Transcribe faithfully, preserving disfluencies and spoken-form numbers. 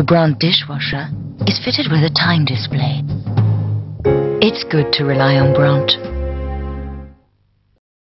The Brandt dishwasher is fitted with a time display. It's good to rely on Brandt.